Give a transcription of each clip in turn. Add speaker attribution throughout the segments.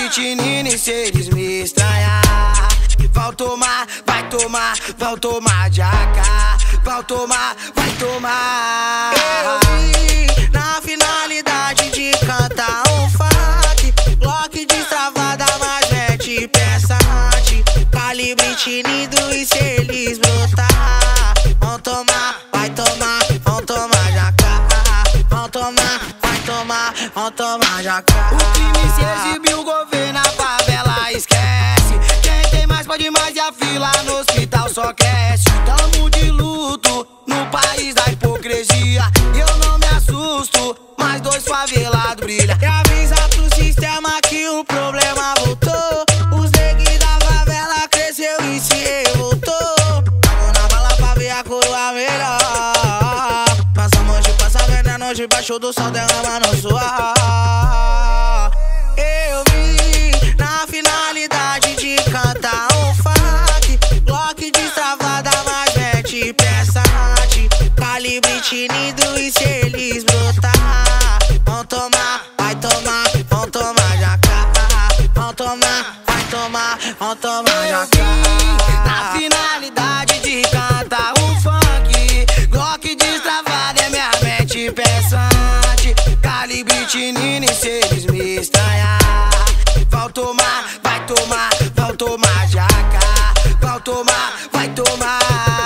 Speaker 1: Britney e se eles me estranhar. Vão tomar, vai tomar, vão tomar de AK. Vão tomar, vai tomar. Eu vi na finalidade de cantar um funk. Glock destravada, mas mete peça anti. Calibre tinido e se eles brotar. Vão tomar, vai tomar, vão tomar de AK. Vão tomar, vai tomar, vão tomar de AK. O crime se exibiu, o governo, a favela esquece. Quem tem mais pode mais e a fila no hospital só cresce. Tamo de luto no país da hipocrisia. Eu não me assusto, mas dois favelados brilha. E avisa pro sistema que o problema voltou. Os neguinhos da favela cresceu e se revoltou. Pago na bala pra ver a coroa melhor. Passa monte, passa veneno debaixo do sol, derrama no suor. Eu vi na finalidade de cantar um funk. Glock destravada, mas mete peça anti. Calibre tinido e se eles brotar. Vão tomar, vai tomar, vão tomar de AK. Vão tomar, vai tomar, vão tomar de AK. Na finalidade de cantar um funk. Glock destravada é minha mente pensante. Calibre tinido e se eles me estranhar. Vão tomar, vai tomar, vão tomar de AK. Vão tomar, vai tomar.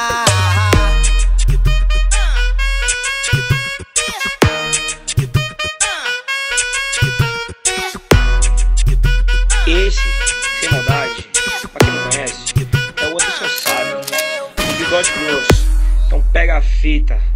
Speaker 2: Esse, sem maldade, pra quem não conhece, é o Anderson Sábio, bigode grosso. Então pega a fita.